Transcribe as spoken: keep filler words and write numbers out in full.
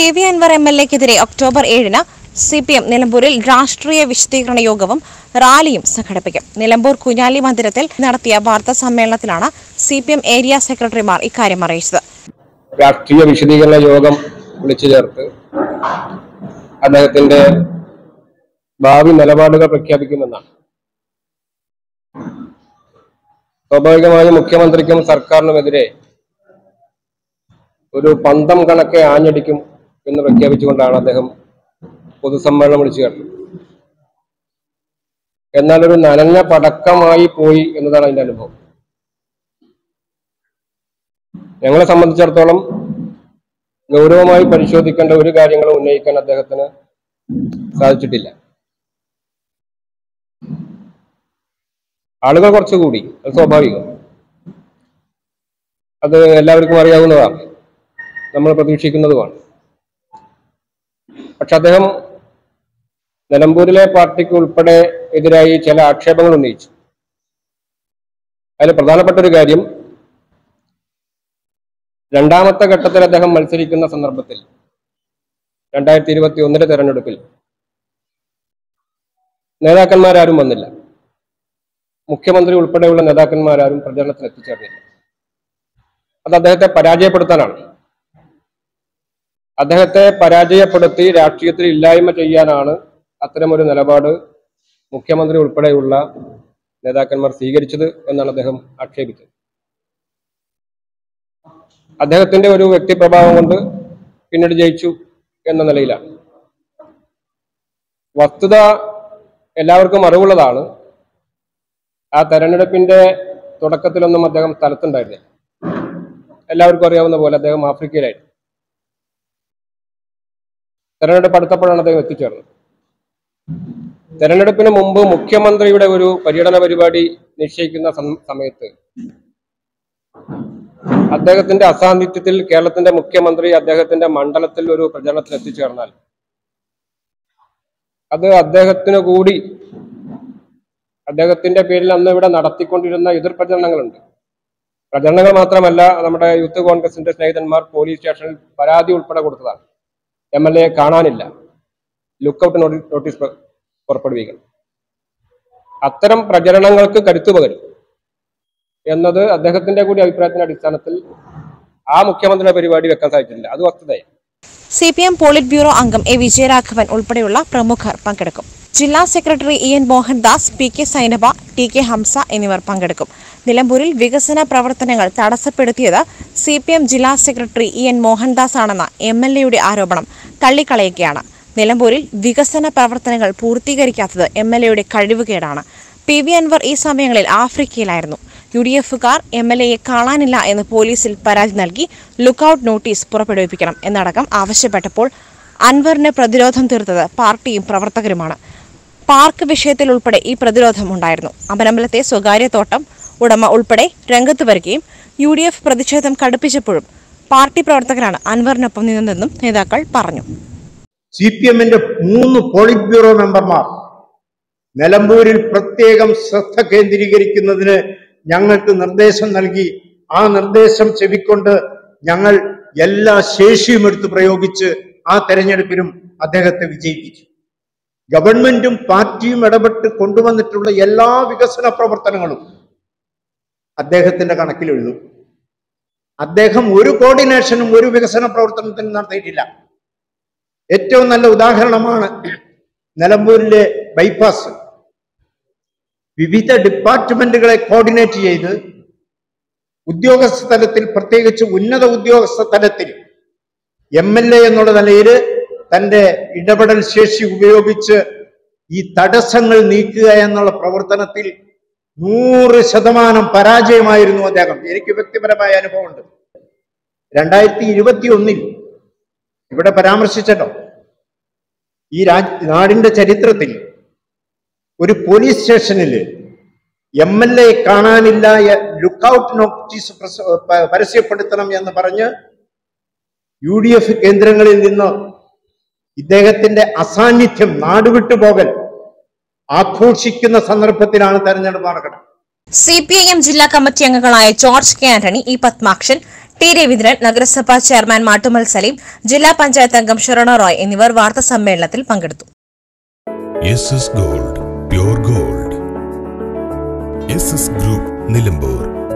P V Anvar M L എക്കെതിരെ October ഏഴിന് C P M നിലമ്പൂരിൽ രാഷ്ട്രീയ വിശദീകരണ യോഗവും റാലിയും സംഘടിപ്പിക്കും. നിലമ്പൂർ കുഞ്ഞാലി മന്ദിരത്തിൽ നടത്തിയ വാർത്താ സമ്മേളനത്തിലാണ് സി പി എം ഏരിയ സെക്രട്ടറിമാർ ഇക്കാര്യം അറിയിച്ചത്. രാഷ്ട്രീയ വിശദീകരണ യോഗം വിളിച്ചു ചേർത്ത് അദ്ദേഹത്തിന്റെ ഭാവി നിലപാടുകൾ പ്രഖ്യാപിക്കുമെന്നാണ്. സ്വാഭാവികമായും മുഖ്യമന്ത്രിക്കും സർക്കാരിനുമെതിരെ ഒരു പന്തം കണക്കെ ആഞ്ഞടിക്കും എന്ന് പ്രഖ്യാപിച്ചുകൊണ്ടാണ് അദ്ദേഹം പൊതുസമ്മേളനം വിളിച്ചു ചേർത്തത്. എന്നാൽ ഒരു നനഞ്ഞ പടക്കമായി പോയി എന്നതാണ് അതിന്റെ അനുഭവം. ഞങ്ങളെ സംബന്ധിച്ചിടത്തോളം ഗൗരവമായി പരിശോധിക്കേണ്ട ഒരു കാര്യങ്ങളും ഉന്നയിക്കാൻ അദ്ദേഹത്തിന് സാധിച്ചിട്ടില്ല. ആളുകൾ കുറച്ചുകൂടി, അത് സ്വാഭാവികം, അത് എല്ലാവർക്കും അറിയാവുന്നതാണ്, നമ്മൾ പ്രതീക്ഷിക്കുന്നതുമാണ്. പക്ഷെ അദ്ദേഹം നിലമ്പൂരിലെ പാർട്ടിക്ക് ഉൾപ്പെടെ എതിരായി ചില ആക്ഷേപങ്ങൾ ഉന്നയിച്ചു. അതിൽ പ്രധാനപ്പെട്ട ഒരു കാര്യം, രണ്ടാമത്തെ ഘട്ടത്തിൽ അദ്ദേഹം മത്സരിക്കുന്ന സന്ദർഭത്തിൽ രണ്ടായിരത്തി ഇരുപത്തി ഒന്നിലെ തെരഞ്ഞെടുപ്പിൽ നേതാക്കന്മാരാരും വന്നില്ല. മുഖ്യമന്ത്രി ഉൾപ്പെടെയുള്ള നേതാക്കന്മാരാരും പ്രചരണത്തിൽ എത്തിച്ചേർന്നില്ല. അത് അദ്ദേഹത്തെ പരാജയപ്പെടുത്താനാണ്. അദ്ദേഹത്തെ പരാജയപ്പെടുത്തി രാഷ്ട്രീയത്തിൽ ഇല്ലായ്മ ചെയ്യാനാണ് അത്തരമൊരു നിലപാട് മുഖ്യമന്ത്രി ഉൾപ്പെടെയുള്ള നേതാക്കന്മാർ സ്വീകരിച്ചത് എന്നാണ് അദ്ദേഹം ആക്ഷേപിച്ചത്. അദ്ദേഹത്തിന്റെ ഒരു വ്യക്തിപ്രഭാവം കൊണ്ട് പിന്നീട് ജയിച്ചു എന്ന നിലയിലാണ്. വസ്തുത എല്ലാവർക്കും അറിവുള്ളതാണ്. ആ തെരഞ്ഞെടുപ്പിന്റെ തുടക്കത്തിലൊന്നും അദ്ദേഹം സ്ഥലത്തുണ്ടായിരുന്നില്ല. എല്ലാവർക്കും അറിയാവുന്ന പോലെ അദ്ദേഹം ആഫ്രിക്കയിലായിരുന്നു. തെരഞ്ഞെടുപ്പ് അടുത്തപ്പോഴാണ് അദ്ദേഹം എത്തിച്ചേർന്നത്. തെരഞ്ഞെടുപ്പിന് മുമ്പ് മുഖ്യമന്ത്രിയുടെ ഒരു പര്യടന പരിപാടി നിശ്ചയിക്കുന്ന സമയത്ത് അദ്ദേഹത്തിന്റെ അസാന്നിധ്യത്തിൽ കേരളത്തിന്റെ മുഖ്യമന്ത്രി അദ്ദേഹത്തിന്റെ മണ്ഡലത്തിൽ ഒരു പ്രചരണത്തിൽ എത്തിച്ചേർന്നാൽ അത് അദ്ദേഹത്തിന് കൂടി, അദ്ദേഹത്തിന്റെ പേരിൽ അന്ന് ഇവിടെ നടത്തിക്കൊണ്ടിരുന്ന എതിർ പ്രചരണങ്ങളുണ്ട്. പ്രചരണങ്ങൾ മാത്രമല്ല, നമ്മുടെ യൂത്ത് കോൺഗ്രസിന്റെ സ്നേഹിതന്മാർ പോലീസ് സ്റ്റേഷനിൽ പരാതി ഉൾപ്പെടെ കൊടുത്തതാണ്. എം എൽ എ കാണാനില്ല, ലുക്കൌട്ട് നോട്ടീസ് പുറപ്പെടുവിക്കണം. അത്തരം പ്രചരണങ്ങൾക്ക് കരുത്തു പകരും എന്നത് അദ്ദേഹത്തിന്റെ കൂടി അഭിപ്രായത്തിന്റെ അടിസ്ഥാനത്തിൽ ആ മുഖ്യമന്ത്രിയുടെ പരിപാടി വെക്കാൻ സാധിച്ചിട്ടില്ല. അത് വസ്തുതയാണ്. C P M polit bureau അംഗം എ വിജയരാഘവൻ ഉൾപ്പെടെയുള്ള പ്രമുഖർ പങ്കെടുക്കും. ജില്ലാ secretary E N Mohandas, P K Sainaba, T K Hamsa എന്നിവർ പങ്കെടുക്കും. നിലമ്പൂരിൽ വികസന പ്രവർത്തനങ്ങൾ തടസ്സപ്പെടുത്തിയത് സി പി എം ജില്ലാ സെക്രട്ടറി ഇ എൻ മോഹൻദാസ് ആണെന്ന എം എൽ എയുടെ ആരോപണം തള്ളിക്കളയുകയാണ്. നിലമ്പൂരിൽ വികസന പ്രവർത്തനങ്ങൾ പൂർത്തീകരിക്കാത്തത് എം എൽ എയുടെ കഴിവുകേടാണ്. പി വി അൻവർ ഈ സമയങ്ങളിൽ ആഫ്രിക്കയിലായിരുന്നു. യു ഡി എഫുകാർ എം എൽ എയെ കാണാനില്ല എന്ന് പോലീസിൽ പരാതി നൽകി ലുക്കൌട്ട് നോട്ടീസ് പുറപ്പെടുവിപ്പിക്കണം എന്നടക്കം ആവശ്യപ്പെട്ടപ്പോൾ അൻവറിന് പ്രതിരോധം തീർത്തത് പാർട്ടിയും പ്രവർത്തകരുമാണ്. പാർക്ക് വിഷയത്തിൽ ഉൾപ്പെടെ ഈ പ്രതിരോധം ഉണ്ടായിരുന്നു. അമ്പലമ്പലത്തെ സ്വകാര്യ തോട്ടം ഉടമ ഉൾപ്പെടെ രംഗത്ത് വരികയും യു ഡി എഫ് പ്രതിഷേധം കടുപ്പിച്ചപ്പോഴും പാർട്ടി പ്രവർത്തകരാണ് അൻവറിനൊപ്പം നിന്നതെന്നും നേതാക്കൾ പറഞ്ഞു. സി പി എമ്മിന്റെ മൂന്ന് പോളിറ്റ് ബ്യൂറോ മെമ്പർമാർ നിലമ്പൂരിൽ പ്രത്യേകം ശ്രദ്ധ കേന്ദ്രീകരിക്കുന്നതിന് ഞങ്ങൾക്ക് നിർദ്ദേശം നൽകി. ആ നിർദ്ദേശം ചെവിക്കൊണ്ട് ഞങ്ങൾ എല്ലാ ശേഷിയും എടുത്ത് പ്രയോഗിച്ച് ആ തെരഞ്ഞെടുപ്പിലും അദ്ദേഹത്തെ വിജയിപ്പിച്ചു. ഗവൺമെന്റും പാർട്ടിയും ഇടപെട്ട് കൊണ്ടുവന്നിട്ടുള്ള എല്ലാ വികസന പ്രവർത്തനങ്ങളും അദ്ദേഹത്തിന്റെ കണക്കിൽ എഴുതും. അദ്ദേഹം ഒരു കോർഡിനേഷനും ഒരു വികസന പ്രവർത്തനത്തിനും നടത്തിയിട്ടില്ല. ഏറ്റവും നല്ല ഉദാഹരണമാണ് നിലമ്പൂരിലെ ബൈപ്പാസ്. വിവിധ ഡിപ്പാർട്ട്മെന്റുകളെ കോർഡിനേറ്റ് ചെയ്ത് ഉദ്യോഗസ്ഥ തലത്തിൽ, പ്രത്യേകിച്ച് ഉന്നത ഉദ്യോഗസ്ഥ തലത്തിൽ എം എൽ എ എന്നുള്ള നിലയിൽ തന്റെ ഇടപെടൽ ശേഷി ഉപയോഗിച്ച് ഈ തടസ്സങ്ങൾ നീക്കുക എന്നുള്ള പ്രവർത്തനത്തിൽ നൂറ് ശതമാനം പരാജയമായിരുന്നു അദ്ദേഹം. എനിക്ക് വ്യക്തിപരമായ അനുഭവമുണ്ട്. രണ്ടായിരത്തി ഇരുപത്തി ഒന്നിൽ ഇവിടെ പരാമർശിച്ചല്ലോ, ഈ രാജ് നാടിന്റെ ചരിത്രത്തിൽ ഒരു പോലീസ് സ്റ്റേഷനിൽ എം എൽ എ കാണാനില്ല, ലുക്കൌട്ട് നോട്ടീസ് പരസ്യപ്പെടുത്തണം എന്ന് പറഞ്ഞ് യു ഡി എഫ് കേന്ദ്രങ്ങളിൽ നിന്ന് ഇദ്ദേഹത്തിന്റെ അസാന്നിധ്യം, നാടുവിട്ടു പോകൽ ആഘോഷിക്കുന്ന സന്ദർഭത്തിലാണ് തെരഞ്ഞെടുപ്പ് നടക്കുന്നത്. സി പി ഐ എം ജില്ലാ കമ്മിറ്റി അംഗങ്ങളായ George K Antony, E Padmakshan, T Raveendran, നഗരസഭാ ചെയർമാൻ മാട്ടുമൽ സലീം, ജില്ലാ പഞ്ചായത്ത് അംഗം ഷൊറോണ റോയ് എന്നിവർ വാർത്താ സമ്മേളനത്തിൽ പങ്കെടുത്തു. S S gold, pure gold. S S group, Nilambur.